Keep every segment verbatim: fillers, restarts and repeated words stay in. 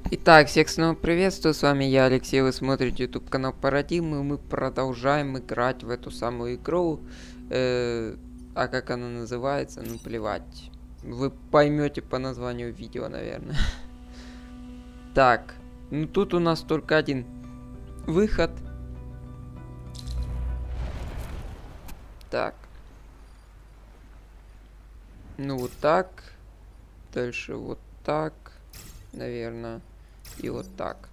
Итак, всех снова приветствую, с вами я, Алексей, вы смотрите YouTube канал Парадигмы, мы продолжаем играть в эту самую игру, э, а как она называется, ну плевать, вы поймете по названию видео, наверное. Так, ну тут у нас только один выход. Так. Ну вот так, дальше вот так, наверное. И вот так.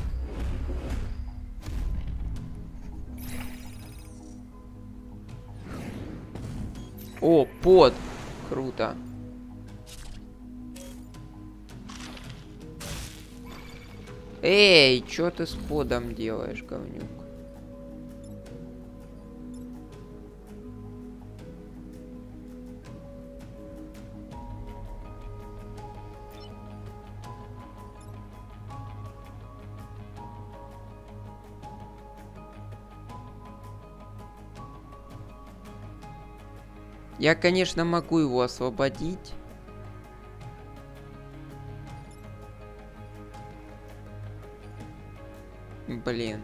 О, под! Круто. Эй, чё ты с подом делаешь, говнюк? Я, конечно, могу его освободить. Блин.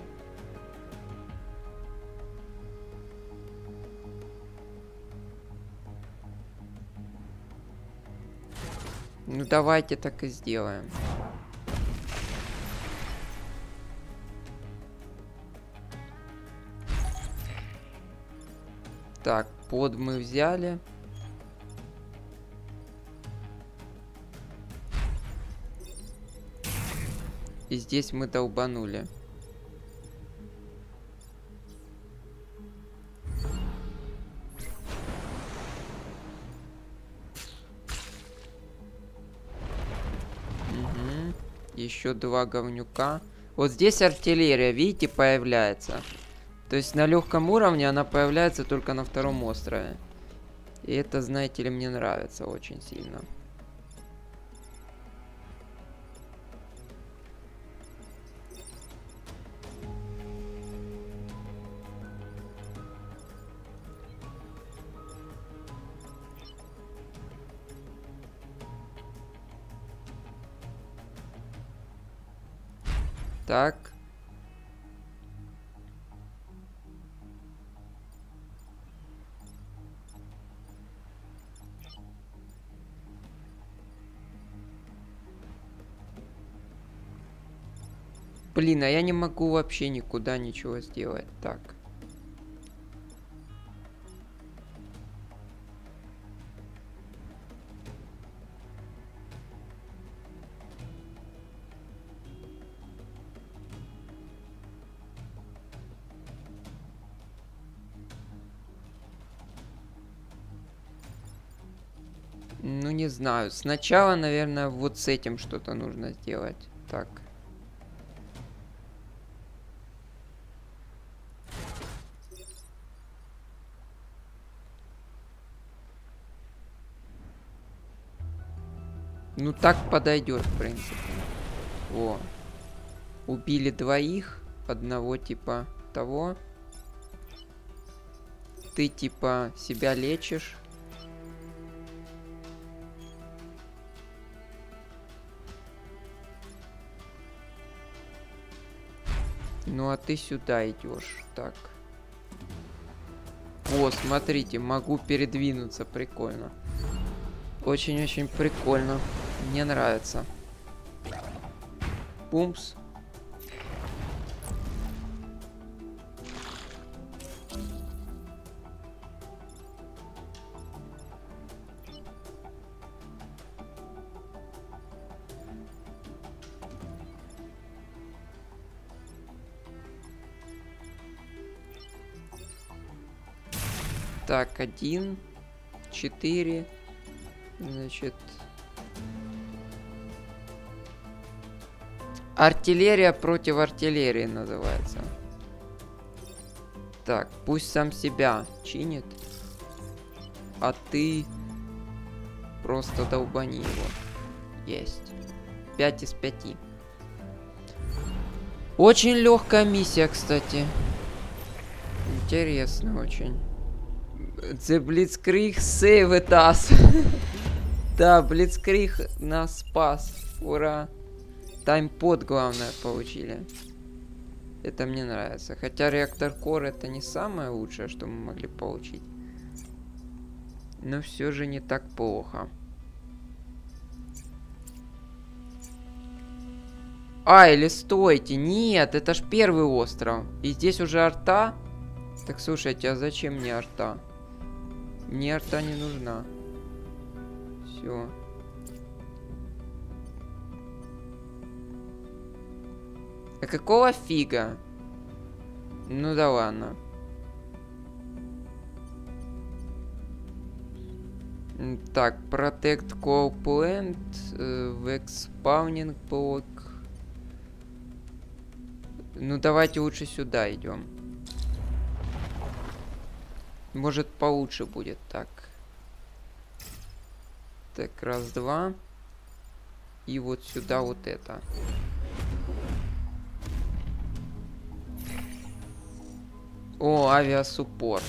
Ну давайте так и сделаем. Так, под мы взяли. И здесь мы долбанули. Угу. Еще два говнюка. Вот здесь артиллерия, видите, появляется. То есть на легком уровне она появляется только на втором острове. И это, знаете ли, мне нравится очень сильно. Так. Блин, а я не могу вообще никуда ничего сделать. Так. Ну, не знаю. Сначала, наверное, вот с этим что-то нужно сделать. Так. Ну, так подойдет, в принципе. Во. Убили двоих. Одного типа того. Ты типа себя лечишь. Ну, а ты сюда идешь. Так. О, смотрите, могу передвинуться. Прикольно. Очень-очень прикольно. Мне нравится. Пумпс. Так, один, четыре, значит, артиллерия против артиллерии называется. Так, пусть сам себя чинит, а ты просто долбани его. Есть. пять из пяти. Очень легкая миссия, кстати. Интересно очень. The Blitzkrieg saved us. Да, Blitzkrieg нас спас. Ура. Таймпод, главное, получили. Это мне нравится. Хотя реактор Кор это не самое лучшее, что мы могли получить. Но все же не так плохо. А, или стойте. Нет, это ж первый остров. И здесь уже арта. Так слушайте, а зачем мне арта? Мне арта не нужна. Все. А какого фига? Ну да ладно. Так, Protect Coal Plant, э, Expawning Block. Ну давайте лучше сюда идем. Может получше будет так. Так, раз, два. И вот сюда вот это. О, авиасуппорт.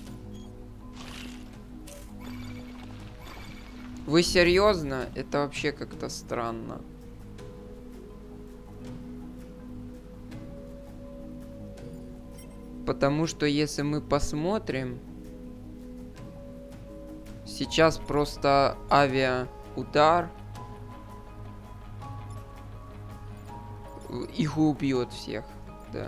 Вы серьезно? Это вообще как-то странно. Потому что если мы посмотрим, сейчас просто авиаудар их убьет всех, да.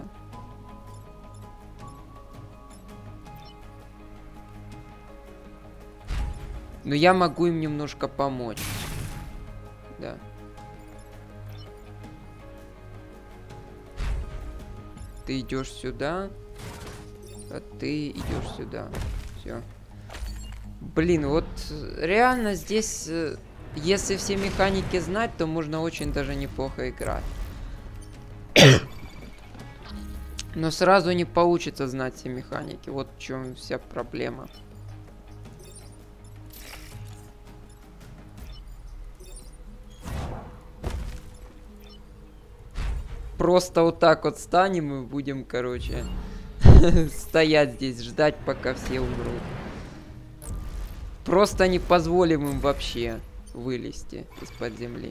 Но я могу им немножко помочь. Да. Ты идешь сюда, а ты идешь сюда. Все. Блин, вот реально здесь, если все механики знать, то можно очень даже неплохо играть. Но сразу не получится знать все механики. Вот в чем вся проблема. Просто вот так вот станем и будем, короче, стоять здесь, ждать, пока все умрут. Просто не позволим им вообще вылезти из-под земли.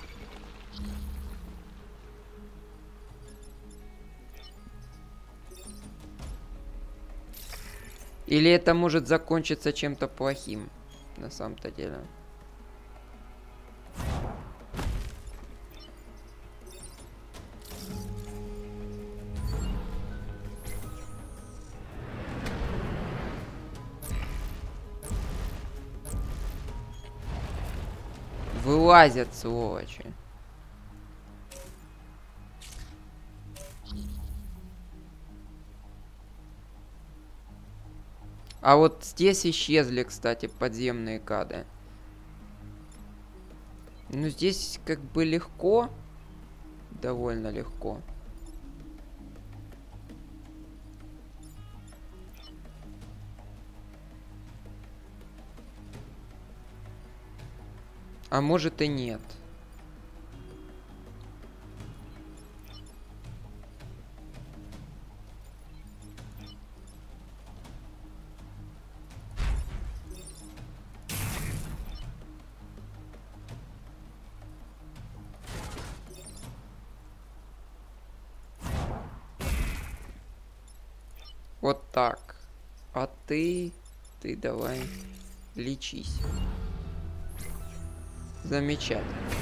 Или это может закончиться чем-то плохим, на самом-то деле. Вылазят, сволочи. А вот здесь исчезли, кстати, подземные кады. Ну, здесь как бы легко. Довольно легко. А может и нет. Вот так. А ты... Ты давай лечись. Замечательно.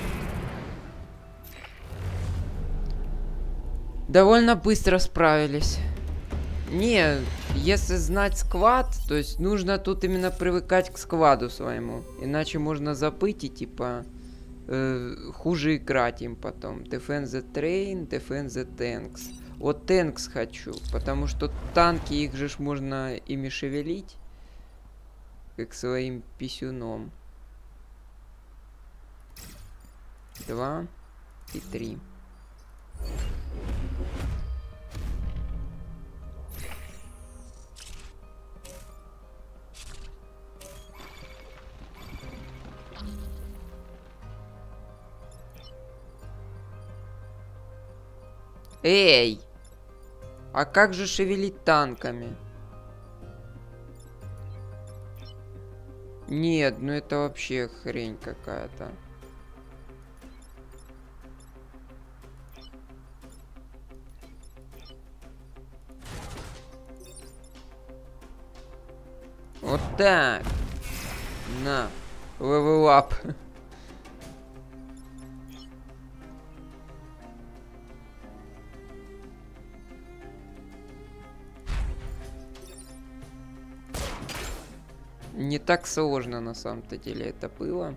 Довольно быстро справились. Не, если знать сквад, то есть нужно тут именно привыкать к скваду своему. Иначе можно забыть и типа э, хуже играть им потом. Defend the train, defend the tanks. Вот tanks хочу, потому что танки, их же ж можно ими шевелить. Как своим писюном. Два и три. Эй! А как же шевелить танками? Нет, ну это вообще хрень какая-то. Вот так. На. Level up. Не так сложно на самом-то деле это было.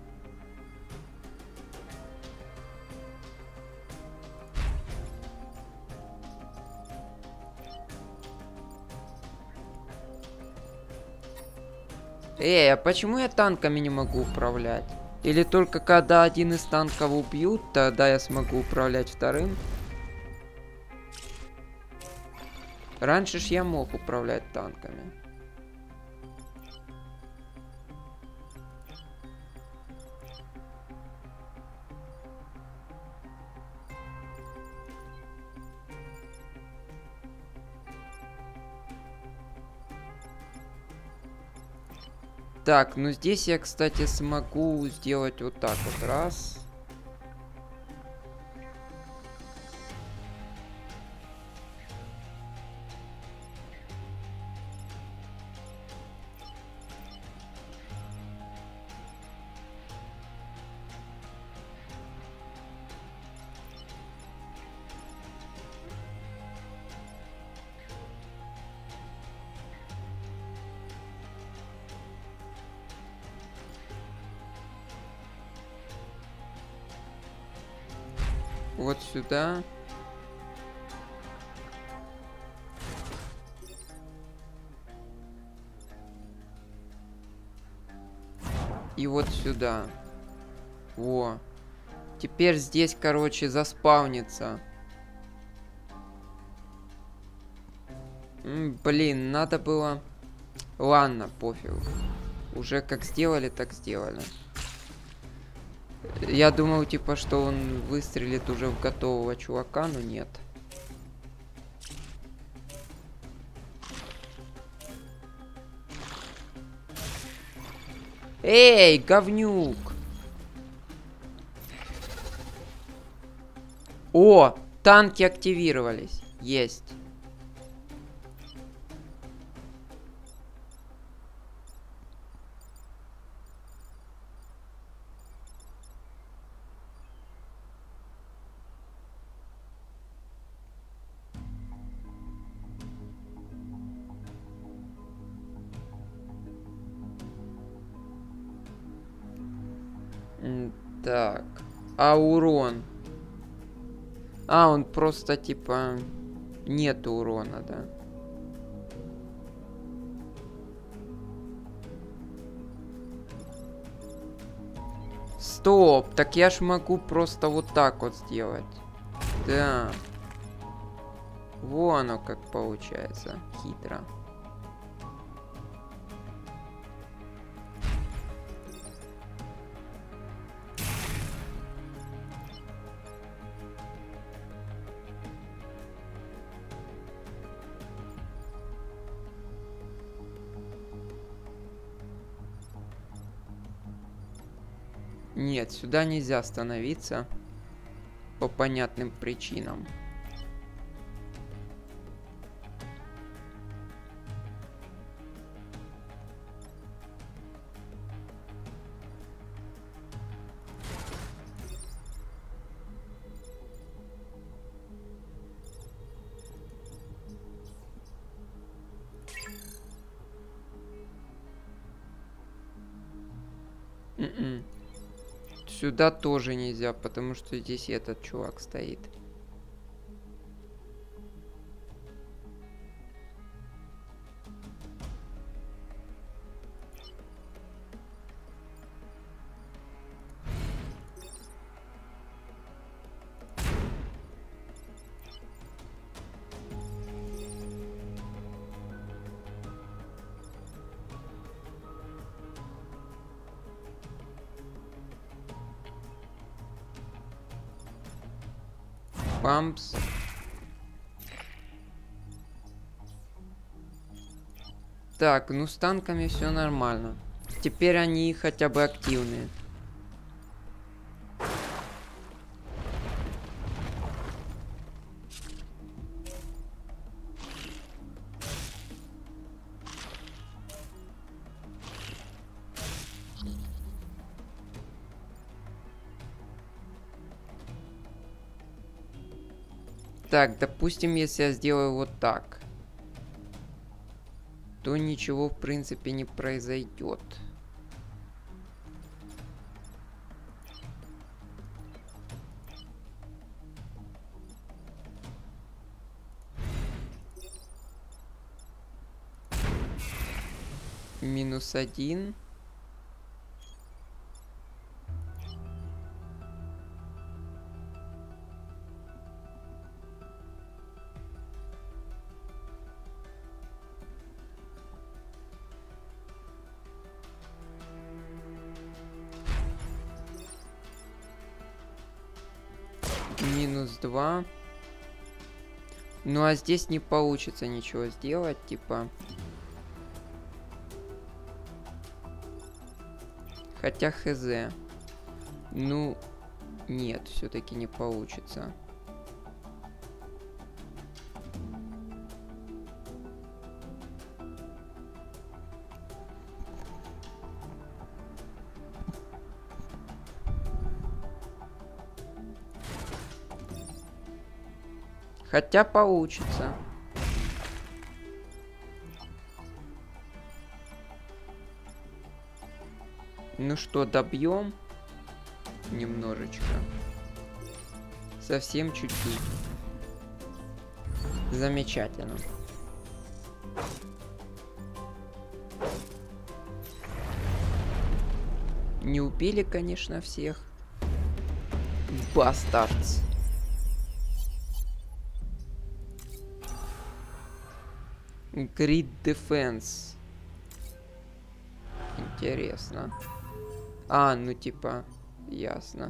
Эй, а почему я танками не могу управлять? Или только когда один из танков убьют, тогда я смогу управлять вторым? Раньше ж я мог управлять танками. Так, ну здесь я, кстати, смогу сделать вот так вот. Раз. Вот сюда. И вот сюда. Во. Теперь здесь, короче, заспавнится. М, блин, надо было... Ладно, пофиг. Уже как сделали, так сделали. Я думал, типа, что он выстрелит уже в готового чувака, но нет. Эй, говнюк! О, танки активировались. Есть. Так. А урон? А, он просто типа... Нет урона, да? Стоп! Так я ж могу просто вот так вот сделать. Да. Вон оно как получается. Хитро. Нет, сюда нельзя становиться по понятным причинам. М-м. Сюда тоже нельзя, потому что здесь этот чувак стоит. Пампс. Так, ну с танками все нормально. Теперь они хотя бы активные. Так, допустим, если я сделаю вот так, то ничего, в принципе, не произойдет. Минус один. Минус два. Ну а здесь не получится ничего сделать, типа. Хотя хз. Ну, нет, все-таки не получится. Хотя получится. Ну что, добьем немножечко. Совсем чуть-чуть. Замечательно. Не убили, конечно, всех. Бастардс. Grid Defense. Интересно. А, ну типа, ясно.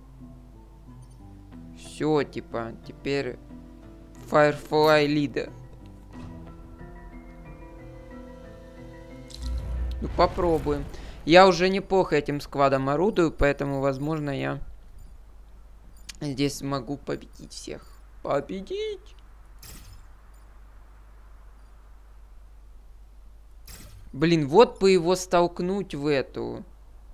Все, типа, теперь Firefly Leader. Ну попробуем. Я уже неплохо этим сквадом орудую, поэтому, возможно, я здесь смогу победить всех. Победить! Блин, вот бы его столкнуть в эту...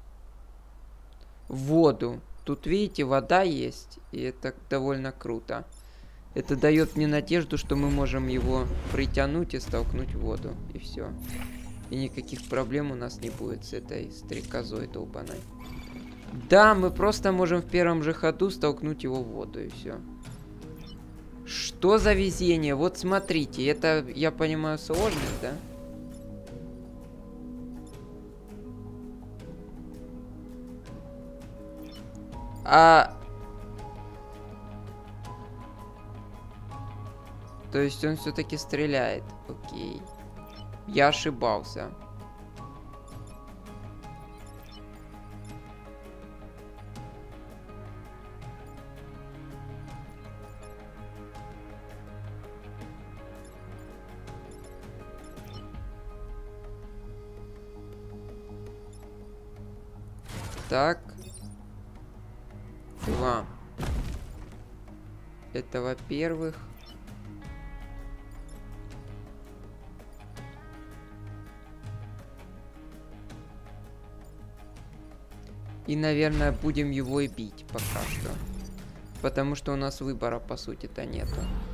в воду. Тут, видите, вода есть, и это довольно круто. Это дает мне надежду, что мы можем его притянуть и столкнуть в воду. И все. И никаких проблем у нас не будет с этой стрекозой долбаной. Да, мы просто можем в первом же ходу столкнуть его в воду, и все. Что за везение? Вот смотрите, это, я понимаю, сложность, да? А... То есть он все-таки стреляет. Окей. Я ошибался. Так. Два. Это во-первых. И, наверное, будем его и бить пока что. Потому что у нас выбора, по сути-то, нету.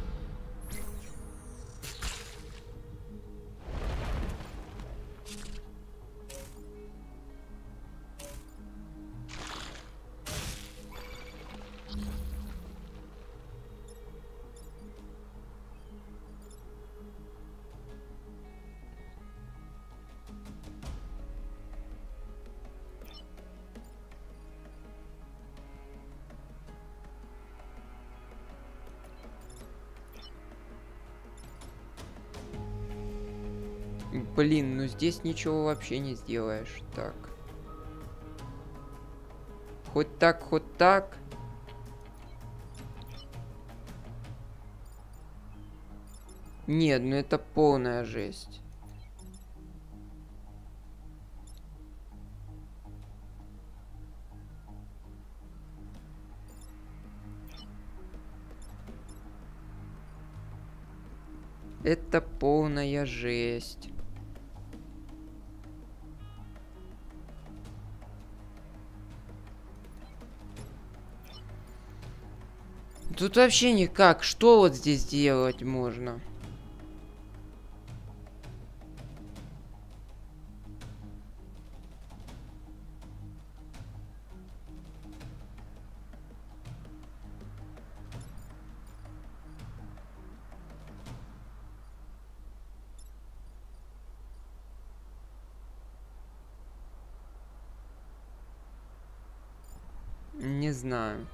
Блин, ну здесь ничего вообще не сделаешь. Так. Хоть так, хоть так. Нет, ну это полная жесть. Это полная жесть. Тут вообще никак. Что вот здесь делать можно? Не знаю.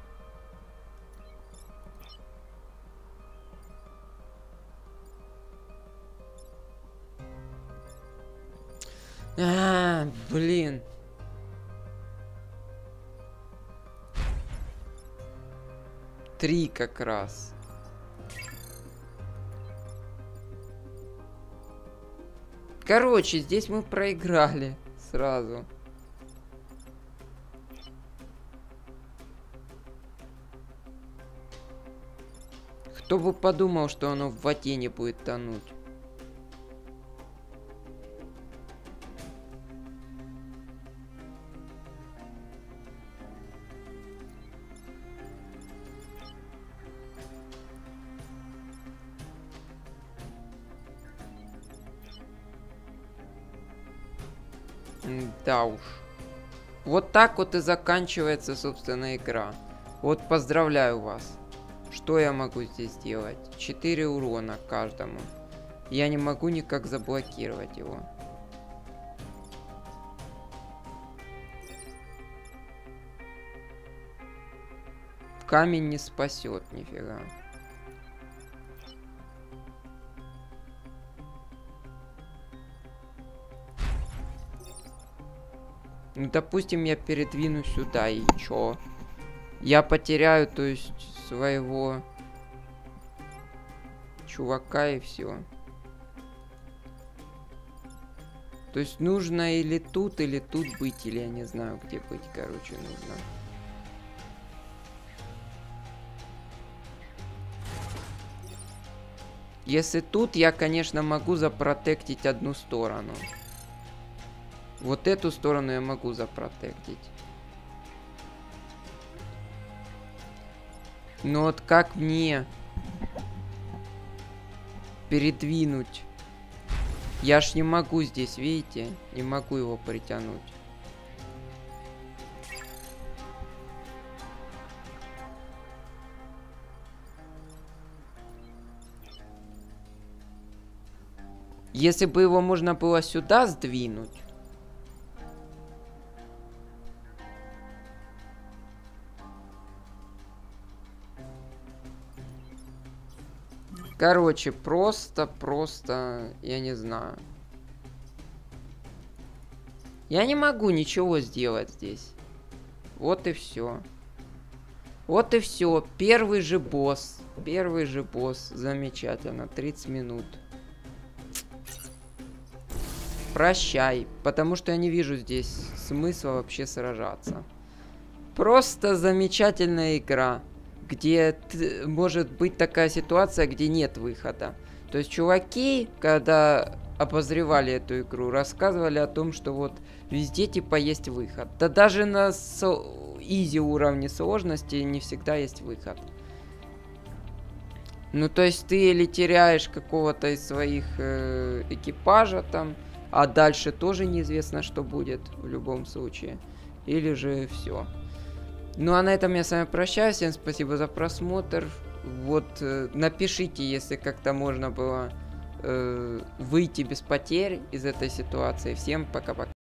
А, блин. Три как раз. Короче, здесь мы проиграли сразу. Кто бы подумал, что оно в воде не будет тонуть. Да уж. Вот так вот и заканчивается, собственно, игра. Вот поздравляю вас. Что я могу здесь сделать? четыре урона каждому. Я не могу никак заблокировать его. Камень не спасет, нифига. Ну, допустим, я передвину сюда, и чё? Я потеряю, то есть, своего чувака, и все. То есть, нужно или тут, или тут быть, или я не знаю, где быть, короче, нужно. Если тут, я, конечно, могу запротектить одну сторону. Вот эту сторону я могу запротектить. Но вот как мне передвинуть? Я ж не могу здесь, видите? Не могу его притянуть. Если бы его можно было сюда сдвинуть. Короче, просто, просто, я не знаю. Я не могу ничего сделать здесь. Вот и все. Вот и все. Первый же босс. Первый же босс. Замечательно. тридцать минут. Прощай. Потому что я не вижу здесь смысла вообще сражаться. Просто замечательная игра. Где может быть такая ситуация, где нет выхода. То есть чуваки, когда обозревали эту игру, рассказывали о том, что вот везде типа есть выход. Да даже на изи уровне сложности не всегда есть выход. Ну то есть ты или теряешь какого-то из своих э, экипажа там, а дальше тоже неизвестно, что будет в любом случае. Или же все. Ну а на этом я с вами прощаюсь. Всем спасибо за просмотр. Вот э, напишите, если как-то можно было э, выйти без потерь из этой ситуации. Всем пока-пока.